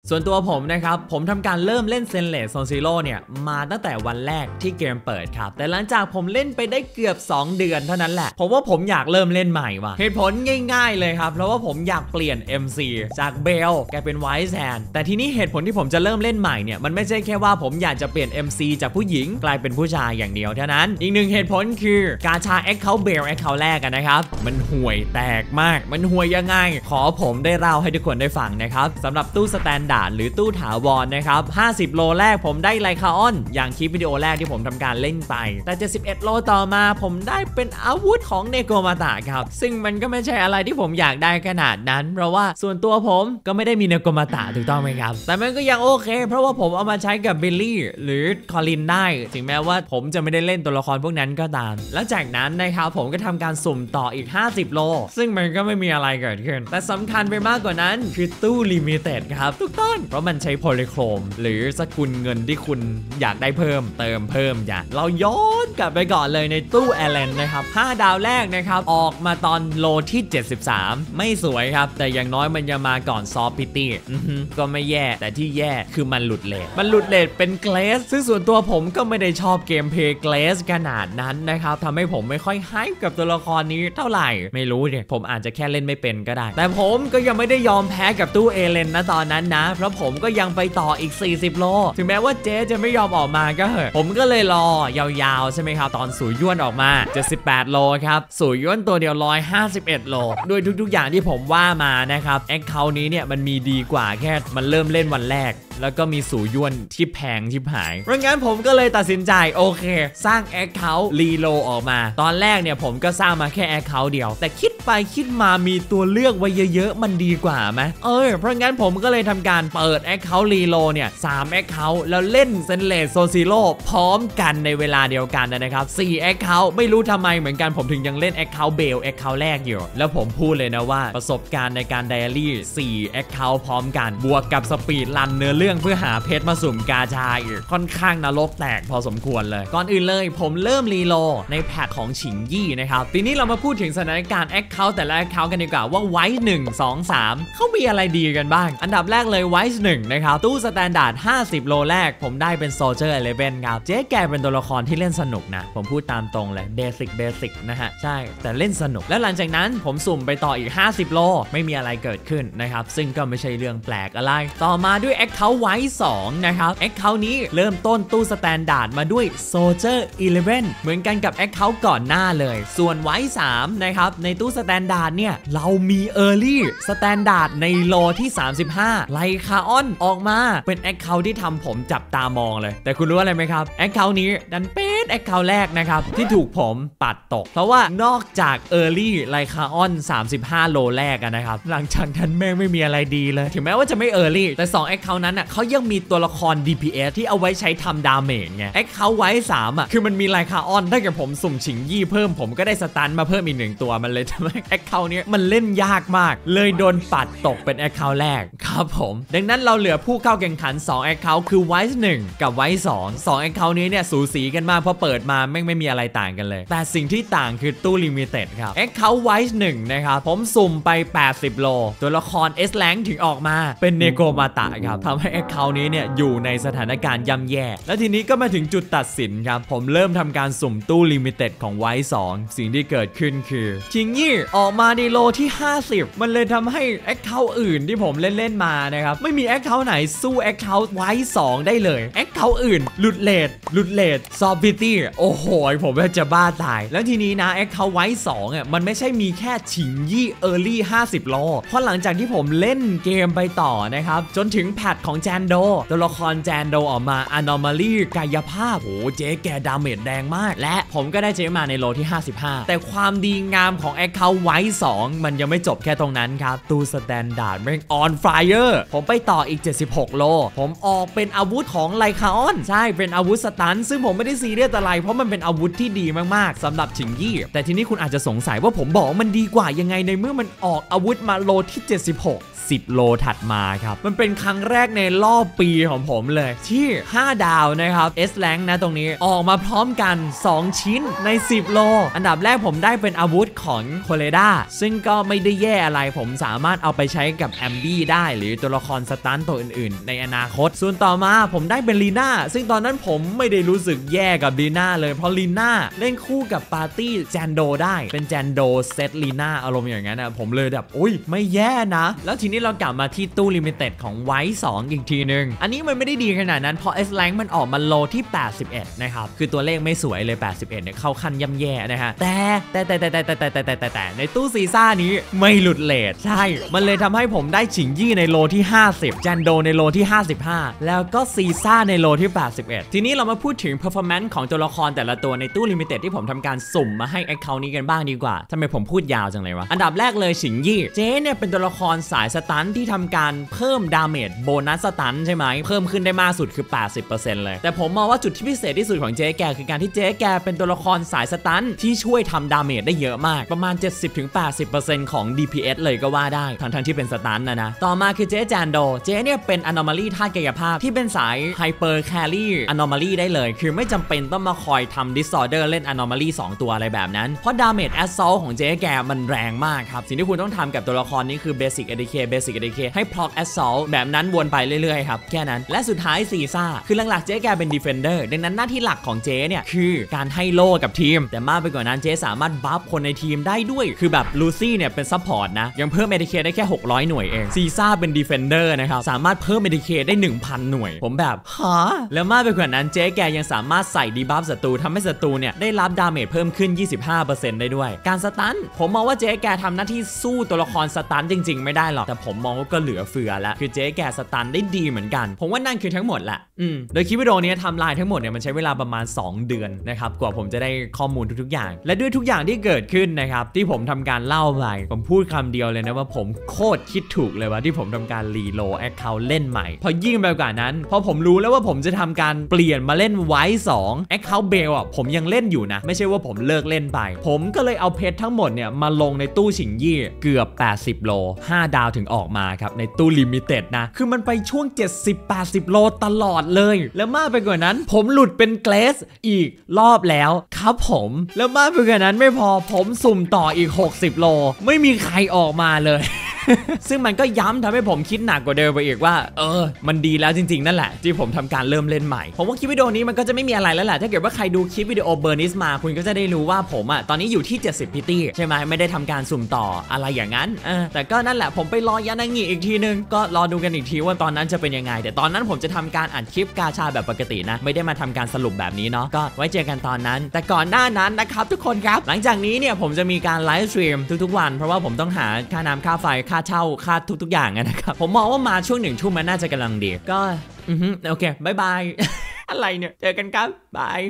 ส่วนตัวผมนะครับผมทำการเริ่มเล่นเซนเลสโซนซีโร่เนี่ยมาตั้งแต่วันแรกที่เกมเปิดครับแต่หลังจากผมเล่นไปได้เกือบ2 เดือนเท่านั้นแหละผมว่าผมอยากเริ่มเล่นใหม่ว่ะเหตุผลง่ายๆเลยครับเพราะว่าผมอยากเปลี่ยน MC จากเบลกลายเป็นไวท์แซนแต่ทีนี้เหตุผลที่ผมจะเริ่มเล่นใหม่เนี่ยมันไม่ใช่แค่ว่าผมอยากจะเปลี่ยน MC จากผู้หญิงกลายเป็นผู้ชายอย่างเดียวเท่านั้นอีกหนึ่งเหตุผลคือกาชา Account เบล Account แรกกันนะครับมันห่วยแตกมากมันห่วยยังไงขอผมได้เล่าให้ทุกคนได้ฟังนะครับสำหรับตู้สแตนดาร์ดหรือตู้ถาวรนะครับ50 โลแรกผมได้ไลคาออนอย่างคลิปวิดีโอแรกที่ผมทำการเล่นไปแต่71 โลต่อมาผมได้เป็นอาวุธของเนโกมาตะครับซึ่งมันก็ไม่ใช่อะไรที่ผมอยากได้ขนาดนั้นเพราะว่าส่วนตัวผมก็ไม่ได้มีเนโกมาตะถูกต้องไหมครับแต่มันก็ยังโอเคเพราะว่าผมเอามาใช้กับบิลลี่หรือคอลินได้ถึงแม้ว่าผมจะไม่ได้เล่นตัวละครพวกนั้นก็ตามแล้วจากนั้นนะครับผมก็ทำการสุ่มต่ออีก50 โลซึ่งมันก็ไม่มีอะไรเกิดขึ้นแต่สำคัญไปมากกว่านั้นคือตู้ลิมิเต็ดครับถูกต้องเพราะมันใช้โพลิโครมหรือสกุลเงินที่คุณอยากได้เพิ่มเติมเพิ่มอย่างเราย้อนกลับไปก่อนเลยในตู้แอลเลนนะครับ5 ดาวแรกนะครับออกมาตอนโลที่73ไม่สวยครับแต่อย่างน้อยมันยังมาก่อนซอฟพิตี้ก็ไม่แย่แต่ที่แย่คือมันหลุดเลทเป็นเกรสซึ่งส่วนตัวผมก็ไม่ได้ชอบเกมเพลย์เกรสขนาดนั้นนะครับทำให้ผมไม่ค่อยไฮป์กับตัวละครนี้เท่าไหร่ไม่รู้เนี่ยผมอาจจะแค่เล่นไม่เป็นก็ได้แต่ผมก็ยังไม่ได้ยอมแพ้กับตู้เอเลนนะตอนนั้นนะเพราะผมก็ยังไปต่ออีก40 โลถึงแม้ว่าเจ๊จะไม่ยอมออกมาก็เหอะผมก็เลยรอยาวๆใช่ไหมครับตอนสูย่วนออกมา78 โลครับสูย่วนตัวเดียว151 โลด้วยทุกๆอย่างที่ผมว่ามานะครับแอคเคาท์นี้เนี่ยมันมีดีกว่าแค่มันเริ่มเล่นวันแรกแล้วก็มีสูย่วนที่แพงชิบหายเพราะงั้นผมก็เลยตัดสินใจโอเคสร้างแอคเคาท์รีโลออกมาตอนแรกเนี่ยผมก็สร้างมาแค่แอคเคาท์เดียวแต่คิดไปคิดมามีตัวเลือกไว้เยอะๆมันดีกว่าไหมเพราะงั้นผมก็เลยทำการเปิดแอคเคาท์รีโลเนี่ย3 แอคเคาท์แล้วเล่นเซนเลสโซซิโร่พร้อมกันในเวลาเดียวกันนะครับ4 แอคเคาท์ไม่รู้ทำไมเหมือนกันผมถึงยังเล่นแอคเคาท์เบลแอคเคาท์แรกอยู่แล้วผมพูดเลยนะว่าประสบการณ์ในการไดอารี่4 แอคเคาท์พร้อมกันบวกกับสปีดรันเนื้อเรื่องเพื่อหาเพชรมาสุ่มกาชาอีกค่อนข้างนรกแตกพอสมควรเลยก่อนอื่นเลยผมเริ่มรีโลในแพทของฉิงยี่นะครับทีนี้เรามาพูดถึงสถานการณ์แอคเคาท์แต่ละแอคเคาท์กันดีกว่าว่าไวท์1 2 3เขามีอะไรดีกันบ้างอันดับแรกเลยไวท์1นะครับตู้สแตนดาร์ด50 โลแรกผมได้เป็นโซเจอร์11ครับเจ๊แกเป็นตัวละครที่เล่นสนุกนะผมพูดตามตรงเลยเบสิกนะฮะใช่แต่เล่นสนุกแล้วหลังจากนั้นผมสุ่มไปต่ออีก50 โลไม่มีอะไรเกิดขึ้นนะครับซึ่งก็ไม่ใช่เรื่องแปลกอะไรต่อมาด้วยแอคเคาท์ไวท์2นะครับแอคเคาท์นี้เริ่มต้นตู้สแตนดาร์ดมาด้วยโซเจอร์11เหมือนกันกับแอคเคาท์ก่อนหน้าเลยส่วนไวท์3นะครับในตู้สแตนดาร์ดเนี่ยเรามีเออร์ลี่สแตนดาร์ดในโลที่35ไลคาออนออกมาเป็นแอคเคาท์ที่ทำผมจับตามองเลยแต่คุณรู้อะไรไหมครับแอคเคาท์นี้ดันเป็นแอคเคาท์แรกนะครับที่ถูกผมปัดตกเพราะว่านอกจากเออร์ลี่ไลคาออน35 โลแรกนะครับหลังจากนั้นแม่งไม่มีอะไรดีเลยถึงแม้ว่าจะไม่เออร์ลี่แต่2 แอคเคาท์นั้นเขายังมีตัวละคร DPS ที่เอาไว้ใช้ทำดาเมจไงแอคเคาท์ไว้3คือมันมีไลคาออนถ้าเกิดผมสุ่มฉิงยี่เพิ่มผมก็ได้สตันมาเพิ่มอีก1 ตัวมันเลยทำให้แอคเคาท์นี้มันเล่นยากมากเลยโดนปัดตกเป็นแอคเคาท์แรกครับผมดังนั้นเราเหลือผู้เข้าแข่งขัน2 แอคเคาท์คือไวท์1กับไวท์2 แอคเคาท์นี้เนี่ยสูสีกันมากเพราะเปิดมาไม่มีอะไรต่างกันเลยแต่สิ่งที่ต่างคือตู้ลิมิเต็ดครับแอคเคาท์ไวท์1นะครับผมสุ่มไป80 โลตัวละคร S แรงถึงออกมาเป็นเนโกมาตะครับทำให้แอคเคาท์นี้เนี่ยอยู่ในสถานการณ์ย่ำแย่แล้วทีนี้ก็มาถึงจุดตัดสินครับผมเริ่มทำการสุ่มตู้ลิมิเต็ดของไวท์2สิ่งที่เกิดขึ้นคือชิงยี่ออกมาในโลที่50มันเลยทำให้แอคเคาท์อื่นที่ผมเล่นมานะครับไม่มีแอคเคาท์ไหนสู้แอคเคาท์ไวท์2ได้เลยแอคเคาท์อื่นหลุดเลทซอฟบิตี้โอ้โหผมจะบ้าตายแล้วทีนี้นะแอคเคาท์ไวท์2มันไม่ใช่มีแค่ชิงยี่เออร์ลี่50 โลเพราะหลังจากที่ผมเล่นเกมไปต่อนะครับจนถึงแพทของแจนโดตัวละครแจนโดออกมาAnomaly กายภาพโอ้เจ๊แกดาเมจแรงมากและผมก็ได้เจ๊มาในโลที่55แต่ความดีงามของแอคเคาท์ไวท์2มันยังไม่จบแค่ตรงนั้นครับตู้สแตนดาร์ดแม่งออนไฟเออร์ผมไปต่ออีก76 โลผมออกเป็นอาวุธของไลคาออนใช่เป็นอาวุธสตันซึ่งผมไม่ได้ซีเรียสอะไรเพราะมันเป็นอาวุธที่ดีมากๆสำหรับฉิงยี่แต่ทีนี้คุณอาจจะสงสัยว่าผมบอกมันดีกว่ายังไงในเมื่อมันออกอาวุธมาโลที่76 10โลถัดมาครับมันเป็นครั้งแรกในรอบปีของผมเลยที่5ดาวนะครับ S rank นะตรงนี้ออกมาพร้อมกัน2ชิ้นใน10โลอันดับแรกผมได้เป็นอาวุธของโคเลดาซึ่งก็ไม่ได้แย่อะไรผมสามารถเอาไปใช้กับแอมบี้ได้หรือตัวละครสตันตัวอื่นๆในอนาคตส่วนต่อมาผมได้เป็นลีน่าซึ่งตอนนั้นผมไม่ได้รู้สึกแย่กับลีน่าเลยเพราะลีน่าเล่นคู่กับปาร์ตี้แจนโดได้เป็นแจนโดเซตลีน่าอารมณ์อย่างนั้นนะผมเลยแบบอุ้ยไม่แย่นะแล้วทีนี้เรากลับมาที่ตู้ลิมิเต็ดของไวท์2อีกทีนึงอันนี้มันไม่ได้ดีขนาดนั้นเพราะ S rank มันออกมาโลที่81นะครับคือตัวเลขไม่สวยเลย81เนี่ยเข้าขั้นย่ำแย่นะฮะแต่ในตู้ซีซ่านี้ไม่หลุดเลทใช่มันเลยทำให้ผมได้ฉิงยี่ในโลที่50จันโดในโลที่55แล้วก็ซีซ่าในโลที่81ทีนี้เรามาพูดถึง performance ของตัวละครแต่ละตัวในตู้ลิมิเต็ดที่ผมทำการสุ่มมาให้ account นี้กันบ้างดีกว่าทำไมผมพูดยาวจังเลยวะอันดับแรกเลยฉิงยี่เจ๊เนี่ยเป็นตัวละครสายสตันที่ทำการเพิ่มดาเมจโบนัสสตันใช่ไหมเพิ่มขึ้นได้มากสุดคือ 80% เลยแต่ผมมองว่าจุดที่พิเศษที่สุดของเจ๊แกคือการที่เจ๊แกเป็นตัวละครสายสตันที่ช่วยทำดาเมจได้เยอะมากประมาณ 70-80% ของ DPS เลยก็ว่าได้ทั้งที่เป็นสตันนะต่อมาคือเจ๊แจนโดเจ๊เนี่ยเป็น anomaly ธาตุกายภาพที่เป็นสาย hyper carry anomaly ได้เลยคือไม่จำเป็นต้องมาคอยทำ disorder เล่น anomaly 2 ตัวอะไรแบบนั้นเพราะ damage assault ของเจ๊แกมันแรงมากครับสิ่งที่คุณต้องทำกับตัวละครนี้คือ basic ADK ให้ proc assault แบบนั้นวนไปเรื่อยๆครับแค่นั้นและสุดท้ายซีซ่าคือหลักๆเจ๊แกเป็น defender ดังนั้นหน้าที่หลักของเจ๊เนี่ยคือการให้โล่กับทีมแต่มากไปกว่านั้นเจ๊สามารถบัฟคนในทีมได้ด้วยคือแบบลูซี่เนี่ยเป็น support นะยังเพิ่ม ADK ได้แค่600หน่วยเองซีซ่าเป็น defender นะครับสามารถเพิ่ม ADK ได้ 1,000 หน่วยผมแบบฮะแล้วมากไปกว่านั้นเจ๊แกยังสามารถใส่ดีบัฟศัตรูทำให้ศัตรูเนี่ยได้รับดาเมจเพิ่มขึ้น 25% ได้ด้วยการสตันผมมองว่าเจ๊แกทำหน้าที่สู้ตัวละครสตันจริงๆไม่ได้หรอกแต่ผมมองว่าก็เหลือเฟือแล้วคือเจ๊แกสตันได้ดีเหมือนกันผมว่านั่นคือทั้งหมดแหละโดยคลิปวิดีโอนี้ทำลายทั้งหมดเนี่ยมันใช้เวลาประมาณ2 เดือนนะครับกว่าผมจะได้ข้อมูลทุกๆอย่างและด้วยทุกอย่างที่เกิดขึ้นนะครับที่ผมทำการเล่าไปผมพูดคำเดียวเลยนะว่าผมโคตรคิดถูกเลยว่าที่ผมทำการรีโหลด account เล่นใหม่พอยิ่งไปกว่านั้นพอผมรู้แล้วว่าผมจะทำการเปลี่ยนมาเล่นไวท์2 account Bell อ่ะผมยังเล่นอยู่นะไม่ใช่ว่าผมเลิกเล่นไปผมก็เลยเอาเพชรทั้งหมดเนี่ยมาลงในตู้ฉิงยี่เกือบ80โล5ดาวถึงออกมาครับในตู้ลิมิเต็ดนะคือมันไปช่วง70-80โลตลอดเลยแล้วมากไปกว่านั้นผมหลุดเป็นเกรสอีกรอบแล้วครับผมแล้วมากไปกว่านั้นไม่พอผมสุ่มต่ออีก60โลไม่มีใครออกมาเลย ซึ่งมันก็ย้ำทำให้ผมคิดหนักกว่าเดิมไปอีกว่ามันดีแล้วจริงๆนั่นแหละที่ผมทำการเริ่มเล่นใหม่ผมว่าคลิปวิดีโอนี้มันก็จะไม่มีอะไรแล้วแหละถ้าเกิดว่าใครดูคลิปวิดีโอเบอร์นิสมาคุณก็จะได้รู้ว่าผมตอนนี้อยู่ที่70พิตี้ใช่ไหมไม่ได้ทำการสุ่มต่ออะไรอย่างนั้นแต่ก็นั่นแหละผมไปรอยานางิอีกทีนึงก็รอดูกันอีกทีว่าตอนนั้นจะเป็นยังไงแต่ตอนนั้นผมจะทำการอัดคลิปกาชาแบบปกตินะไม่ได้มาทำการสรุปแบบนี้เนาะก็ไว้เจอกันตอนนั้นแต่ก่อนหน้านั้นนะครับทุกคนครับหลังจากนี้เนี่ยผมจะมีการไลฟ์สตรีมทุกๆวันเพราะว่าผมต้องหาค่าน้ำค่าไฟค่าเช่าค่าทุกอย่างนะครับผมมองว่ามาช่วง1 ทุ่มมันน่าจะกำลังดีก็โอเคบาย อะไรเนี่ยเจอกันครับบาย